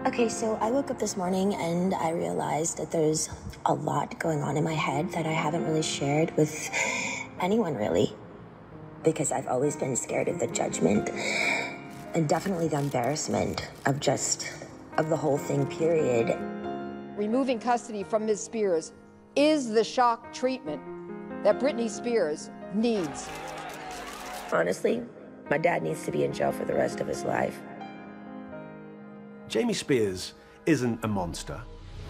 Okay, so I woke up this morning and I realized that there's a lot going on in my head that I haven't really shared with anyone, really. Because I've always been scared of the judgment and definitely the embarrassment of the whole thing, period. Removing custody from Ms. Spears is the shock treatment that Britney Spears needs. Honestly, my dad needs to be in jail for the rest of his life. Jamie Spears isn't a monster.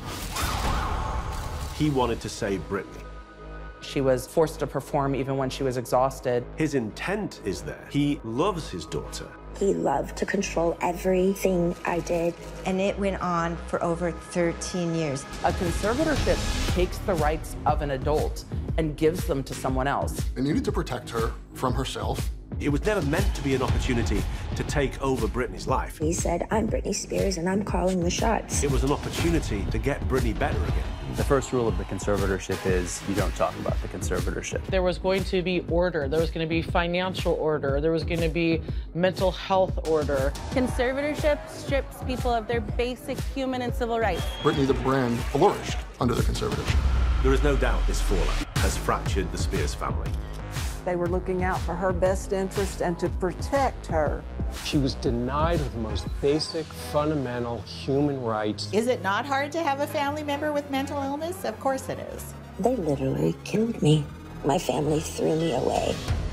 He wanted to save Britney. She was forced to perform even when she was exhausted. His intent is there. He loves his daughter. He loved to control everything I did. And it went on for over 13 years. A conservatorship takes the rights of an adult and gives them to someone else. They needed to protect her from herself. It was never meant to be an opportunity to take over Britney's life. He said, I'm Britney Spears and I'm calling the shots. It was an opportunity to get Britney better again. The first rule of the conservatorship is you don't talk about the conservatorship. There was going to be order, there was going to be financial order, there was going to be mental health order. Conservatorship strips people of their basic human and civil rights. Britney, the brand, flourished under the conservatorship. There is no doubt this fallout has fractured the Spears family. They were looking out for her best interest and to protect her. She was denied of the most basic, fundamental human rights. Is it not hard to have a family member with mental illness? Of course it is. They literally killed me. My family threw me away.